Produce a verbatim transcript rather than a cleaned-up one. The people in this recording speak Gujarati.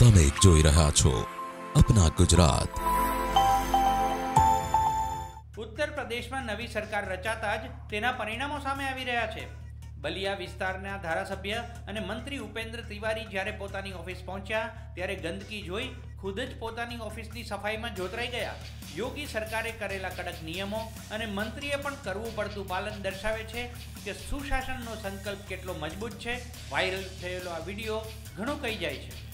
તમે જોઈ રહ્યા છો અપના ગુજરાત। ઉત્તર પ્રદેશમાં નવી સરકાર રચાતા જ તેના પરિણામો સામે આવી રહ્યા છે। બલિયા વિસ્તારના ધારાસભ્ય અને મંત્રી ઉપેન્દ્ર તિવારી જ્યારે પોતાની ઓફિસ પહોંચ્યા ત્યારે ગંદકી જોઈ ખુદ જ પોતાની ઓફિસની સફાઈમાં જોતરાઈ ગયા। યોગી સરકારે કરેલા કડક નિયમો અને મંત્રીએ પણ કરવું પડતું પાલન દર્શાવે છે કે સુશાસનનો સંકલ્પ કેટલો મજબૂત છે। વાયરલ થયેલો આ વિડીયો ઘણું કહી જાય છે।